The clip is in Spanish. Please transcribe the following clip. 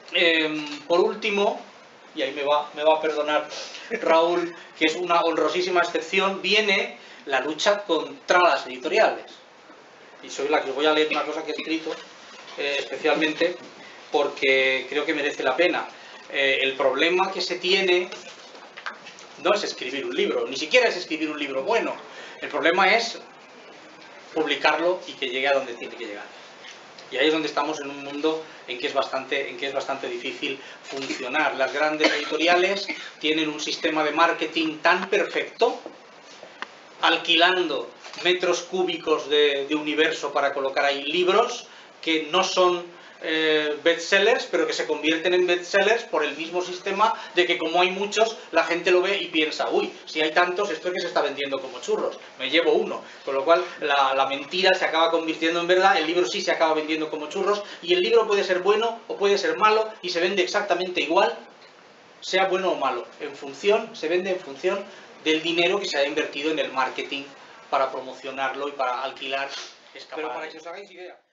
Por último, y ahí me va a perdonar Raúl, que es una honrosísima excepción, viene la lucha contra las editoriales. Y soy la que os voy a leer una cosa que he escrito, especialmente porque creo que merece la pena. El problema que se tiene no es escribir un libro, ni siquiera es escribir un libro bueno. El problema es publicarlo y que llegue a donde tiene que llegar. Y ahí es donde estamos en un mundo en que es bastante difícil funcionar. Las grandes editoriales tienen un sistema de marketing tan perfecto, alquilando metros cúbicos de universo para colocar ahí libros que no son bestsellers, pero que se convierten en bestsellers por el mismo sistema de que como hay muchos, la gente lo ve y piensa, uy, si hay tantos, esto es que se está vendiendo como churros, me llevo uno. Con lo cual la mentira se acaba convirtiendo en verdad, el libro sí se acaba vendiendo como churros, y el libro puede ser bueno o puede ser malo y se vende exactamente igual, sea bueno o malo, se vende en función del dinero que se ha invertido en el marketing para promocionarlo y para alquilar escaparates. Pero para que os hagáis idea,